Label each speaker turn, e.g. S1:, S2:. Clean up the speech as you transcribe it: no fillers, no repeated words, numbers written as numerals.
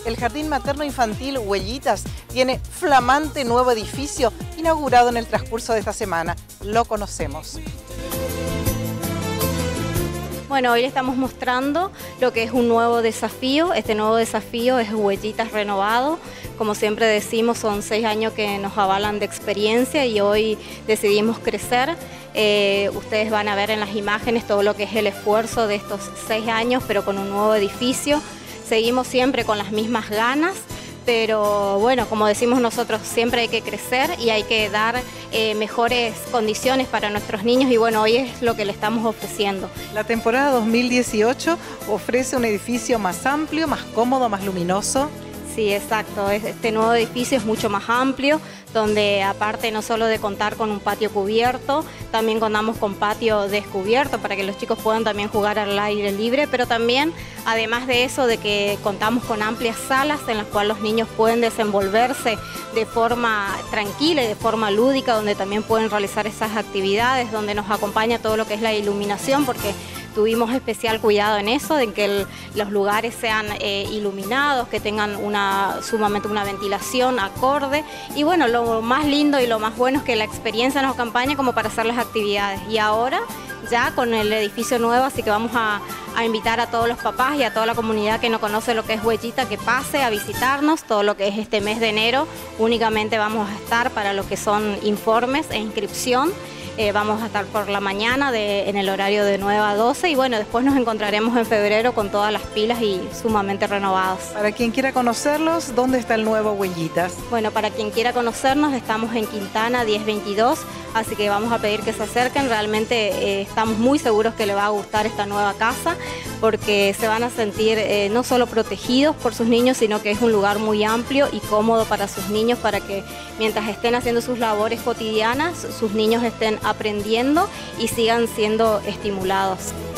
S1: El Jardín Materno Infantil Huellitas tiene flamante nuevo edificio inaugurado en el transcurso de esta semana. Lo conocemos.
S2: Bueno, hoy le estamos mostrando lo que es un nuevo desafío. Este nuevo desafío es Huellitas Renovado. Como siempre decimos, son 6 años que nos avalan de experiencia y hoy decidimos crecer. Ustedes van a ver en las imágenes todo lo que es el esfuerzo de estos 6 años, pero con un nuevo edificio. Seguimos siempre con las mismas ganas, pero bueno, como decimos nosotros, siempre hay que crecer y hay que dar mejores condiciones para nuestros niños y bueno, hoy es lo que le estamos ofreciendo.
S1: La temporada 2018 ofrece un edificio más amplio, más cómodo, más luminoso.
S2: Sí, exacto. Este nuevo edificio es mucho más amplio, donde aparte no solo de contar con un patio cubierto, también contamos con patio descubierto para que los chicos puedan también jugar al aire libre, pero también, además de eso, de que contamos con amplias salas en las cuales los niños pueden desenvolverse de forma tranquila y de forma lúdica, donde también pueden realizar esas actividades, donde nos acompaña todo lo que es la iluminación, porque tuvimos especial cuidado en eso, de que los lugares sean iluminados, que tengan sumamente una ventilación acorde. Y bueno, lo más lindo y lo más bueno es que la experiencia nos acompaña como para hacer las actividades. Y ahora ya con el edificio nuevo, así que vamos a invitar a todos los papás y a toda la comunidad que no conoce lo que es Huellita, que pase a visitarnos. Todo lo que es este mes de enero, únicamente vamos a estar para lo que son informes e inscripción. Vamos a estar por la mañana en el horario de 9 a 12 y bueno, después nos encontraremos en febrero con todas las pilas y sumamente renovados.
S1: Para quien quiera conocerlos, ¿dónde está el nuevo Huellitas?
S2: Bueno, para quien quiera conocernos, estamos en Quintana 1022, así que vamos a pedir que se acerquen. Realmente estamos muy seguros que les va a gustar esta nueva casa porque se van a sentir no solo protegidos por sus niños, sino que es un lugar muy amplio y cómodo para sus niños, para que mientras estén haciendo sus labores cotidianas, sus niños estén aprendiendo y sigan siendo estimulados.